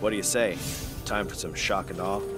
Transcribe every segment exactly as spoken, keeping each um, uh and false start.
What do you say? Time for some shock and awe?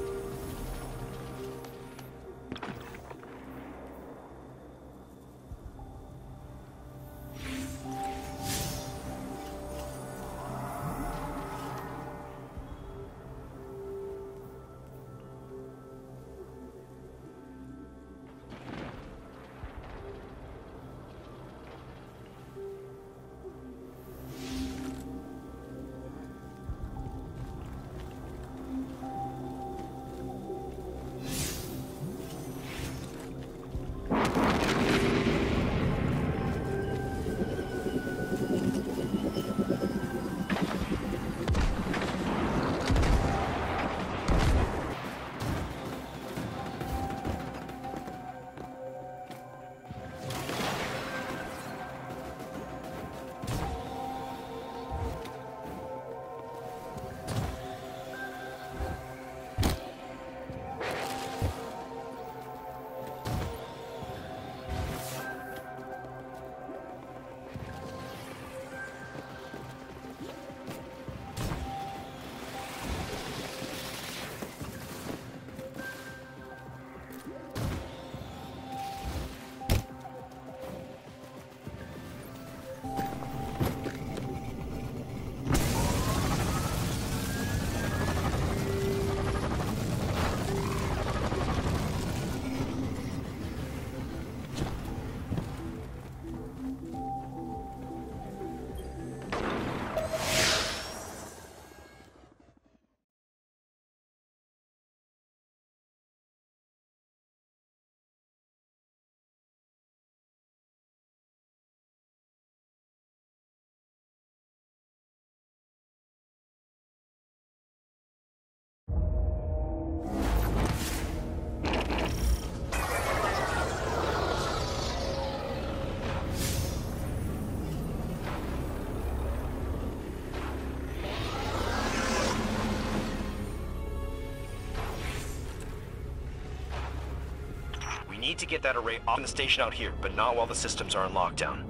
We need to get that array off the station out here, but not while the systems are on lockdown.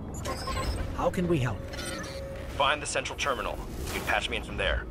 How can we help? Find the central terminal. You can patch me in from there.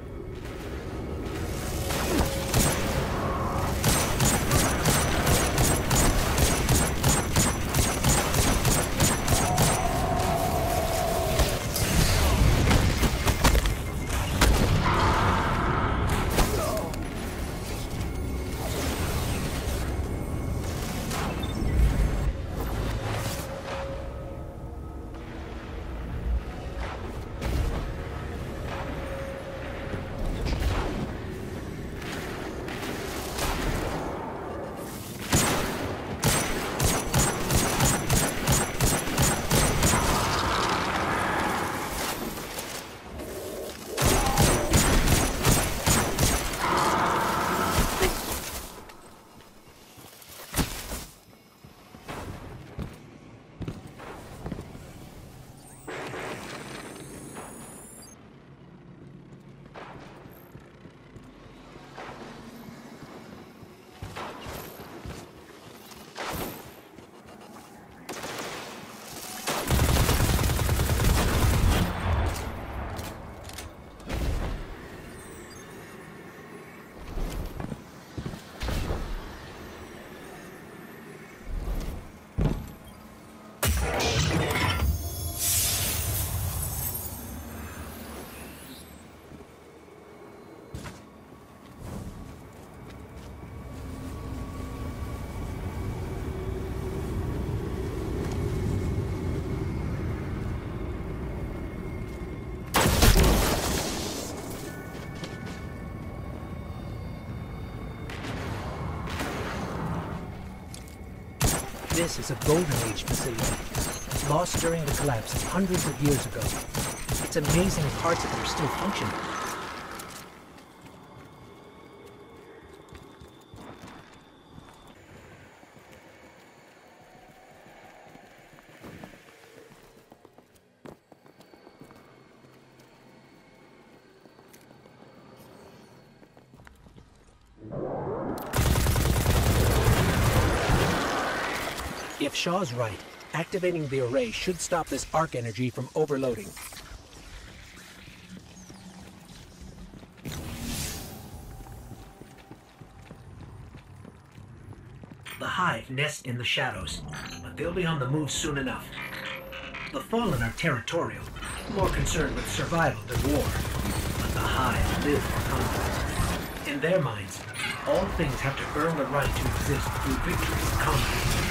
This is a Golden Age facility, lost during the collapse hundreds of years ago. It's amazing parts of it are still functioning. If Shaw's right, activating the array should stop this arc energy from overloading. The Hive nest in the shadows, but they'll be on the move soon enough. The Fallen are territorial, more concerned with survival than war. But the Hive live for combat. In their minds, all things have to earn the right to exist through victory in combat.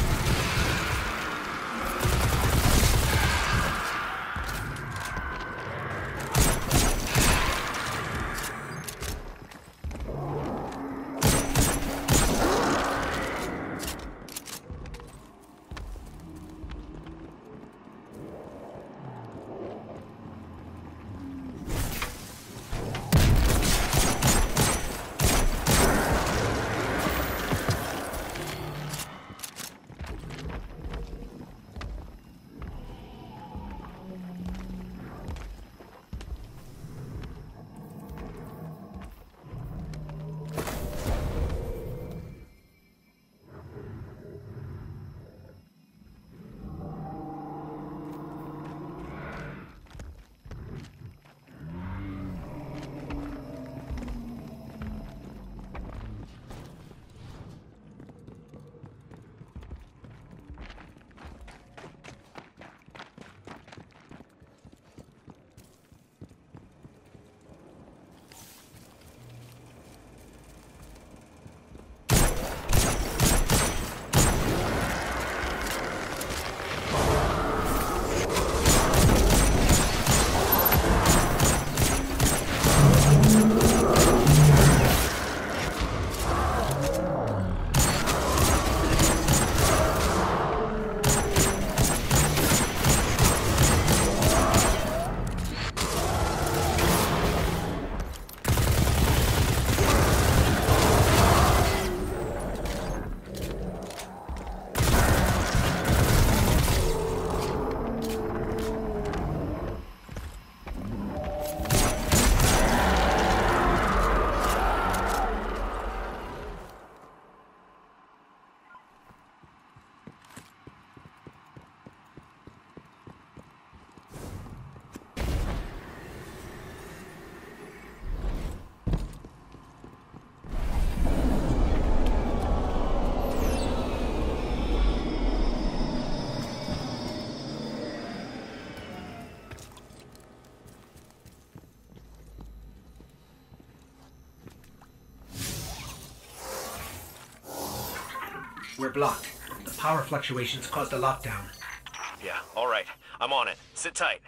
We're blocked. The power fluctuations caused a lockdown. Yeah, all right. I'm on it. Sit tight.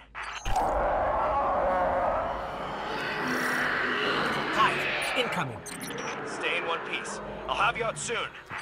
Hive, incoming. Stay in one piece. I'll have you out soon.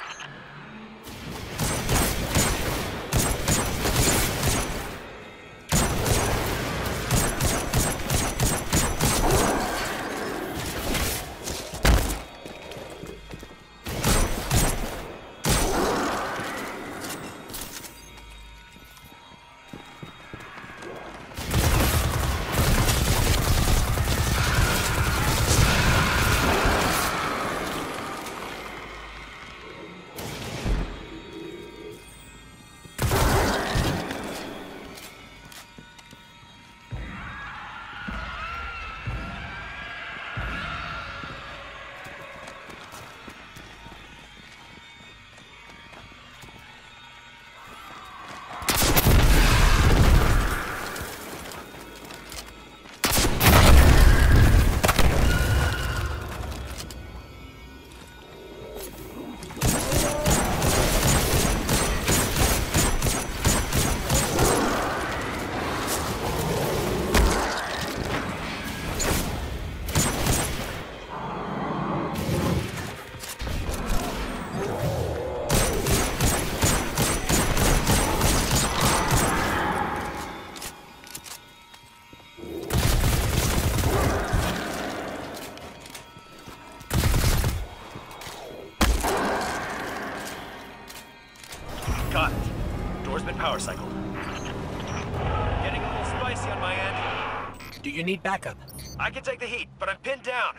Got it. Door's been power cycled. Getting a little spicy on my end. Do you need backup? I can take the heat, but I'm pinned down.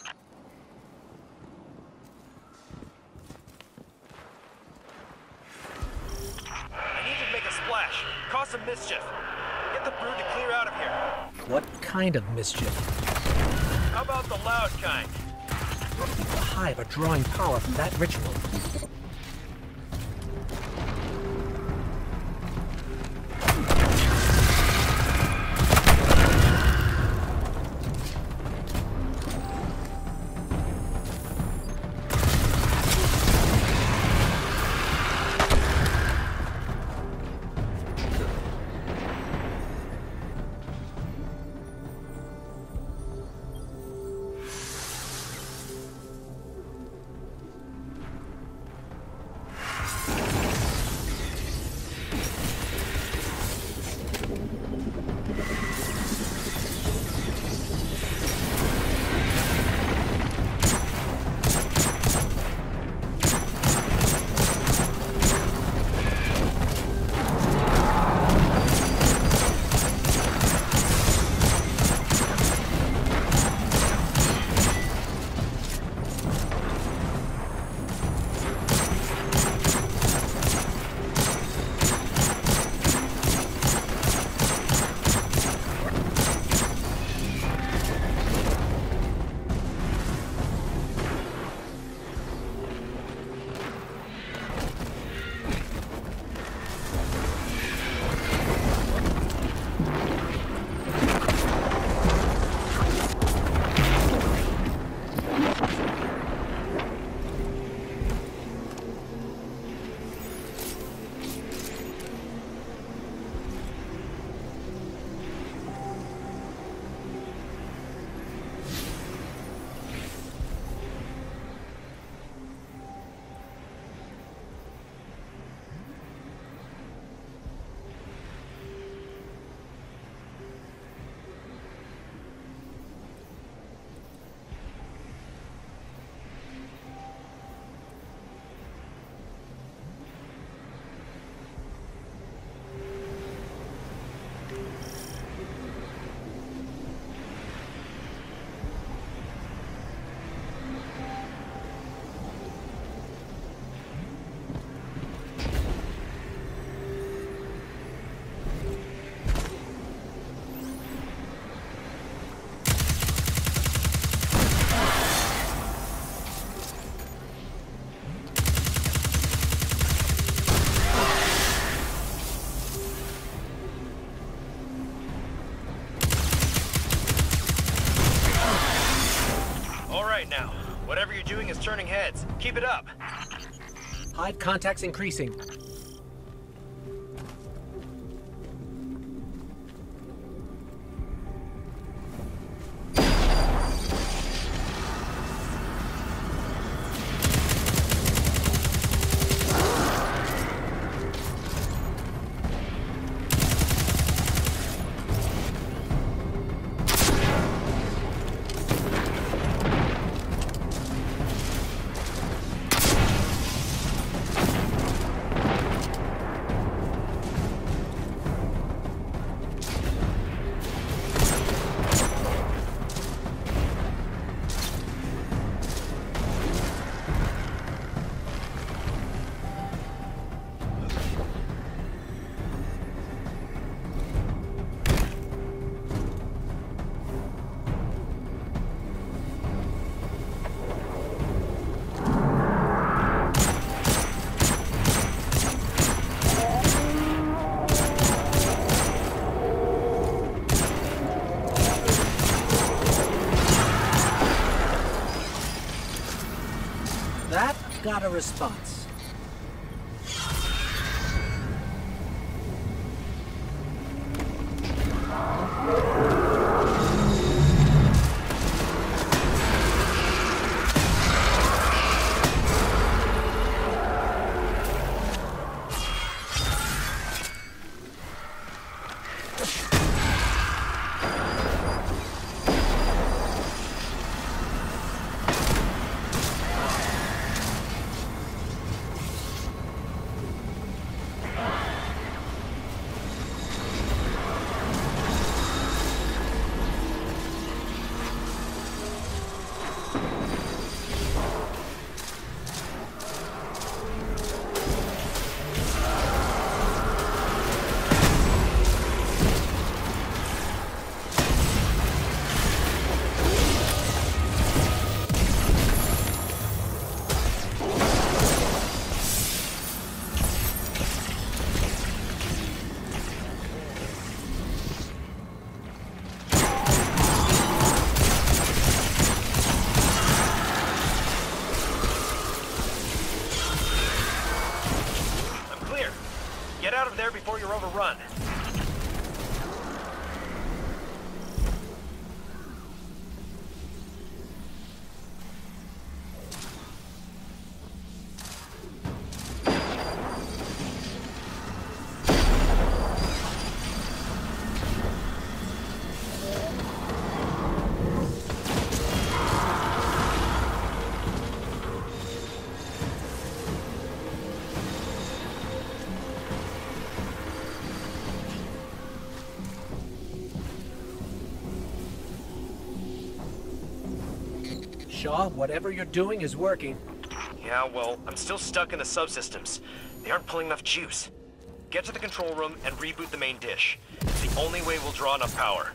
I need to make a splash, cause some mischief. Get the brood to clear out of here. What kind of mischief? How about the loud kind? The Hive are drawing power from that ritual. turning heads. Keep it up. Hive contacts increasing. That got a response. Get out of there before you're overrun. Shaw, whatever you're doing is working. Yeah, well, I'm still stuck in the subsystems. They aren't pulling enough juice. Get to the control room and reboot the main dish. It's the only way we'll draw enough power.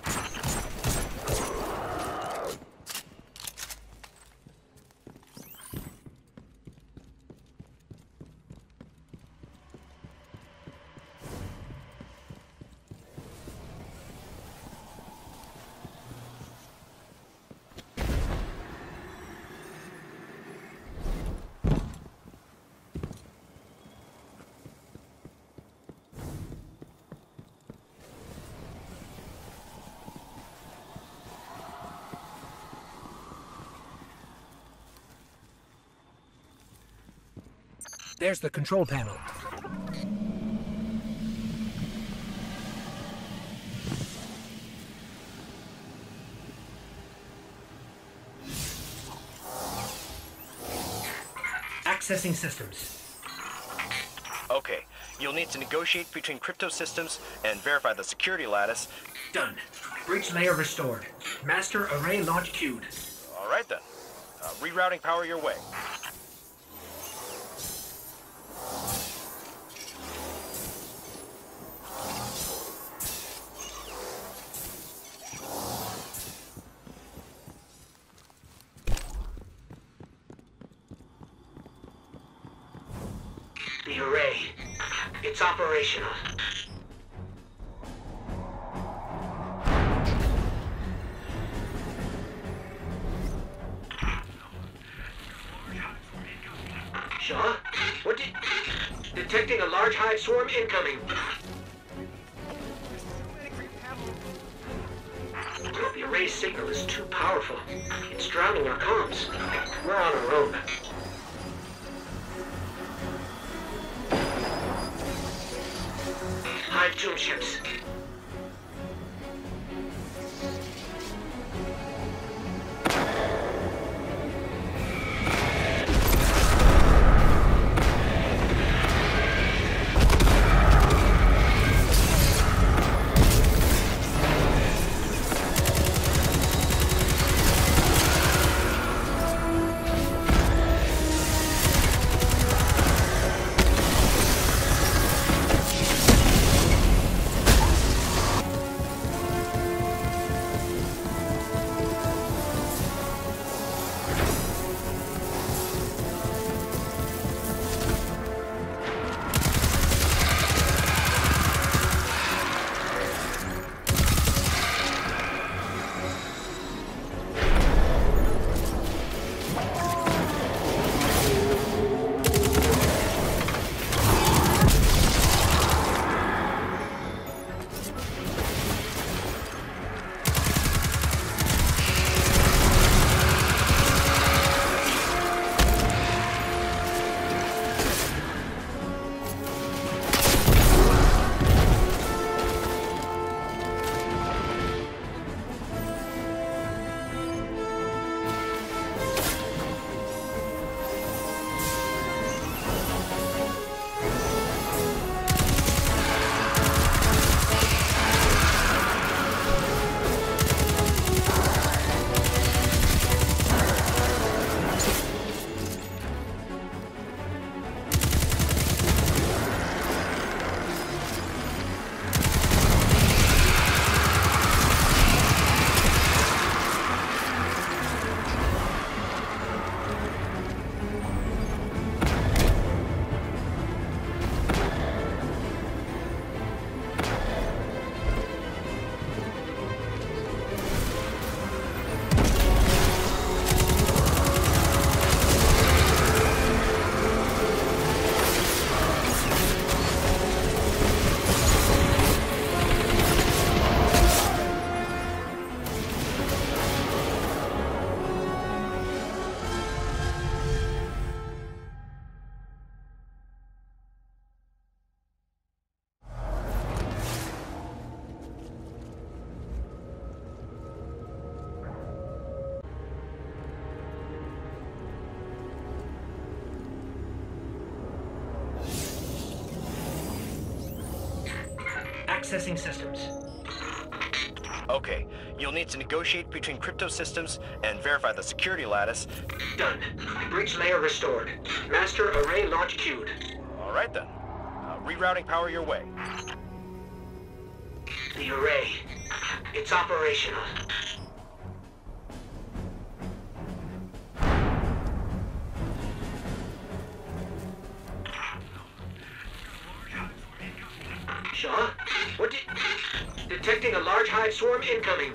There's the control panel. Accessing systems. Okay, you'll need to negotiate between crypto systems and verify the security lattice. Done. Breach layer restored. Master array launch queued. All right then. Uh, rerouting power your way. The array. It's operational. Shaw? What did... Detecting a large hive swarm incoming. The array signal is too powerful. It's drowning our comms. We're on our own. Hive tomb ships. Accessing systems. Okay, you'll need to negotiate between crypto systems and verify the security lattice. Done. Bridge layer restored. Master array launch queued. All right then. Uh, rerouting power your way. The array. It's operational. Shaw? What did... Detecting a large hive swarm incoming.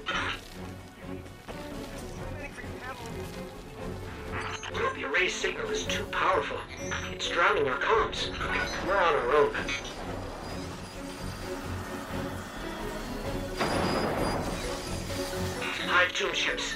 The array signal is too powerful. It's drowning our comms. We're on our own. Hive tomb ships.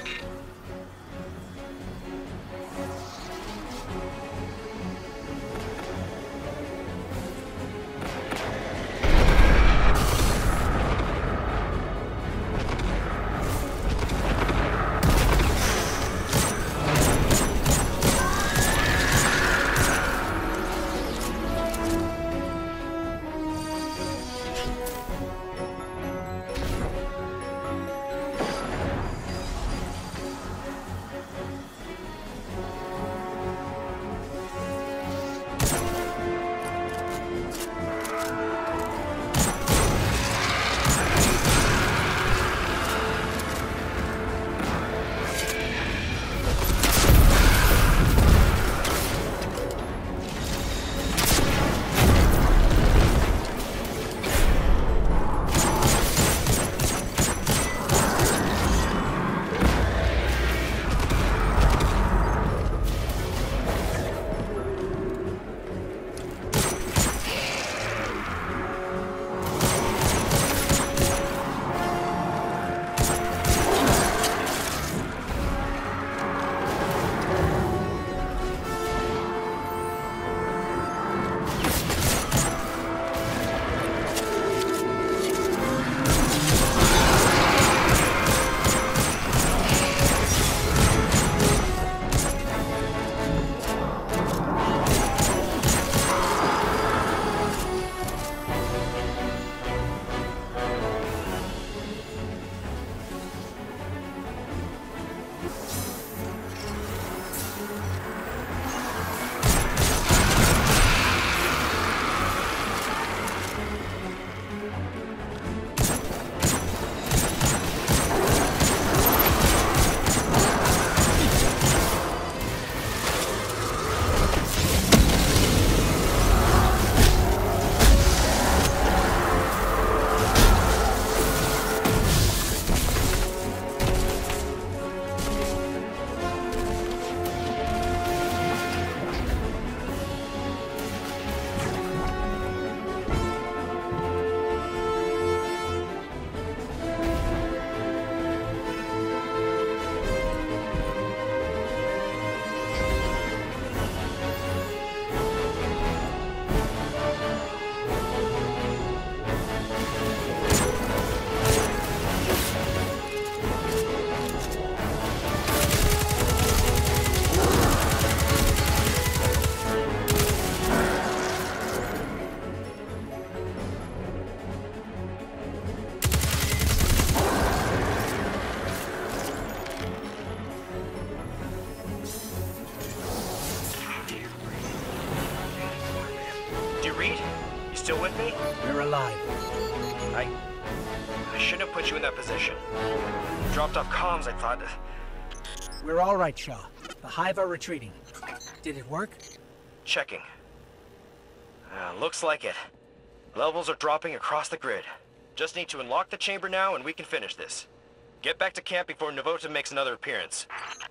still with me? You're alive. I... I shouldn't have put you in that position. You dropped off comms, I thought... We're all right, Shaw. The Hive are retreating. Did it work? Checking. Uh, looks like it. Levels are dropping across the grid. Just need to unlock the chamber now and we can finish this. Get back to camp before Novota makes another appearance.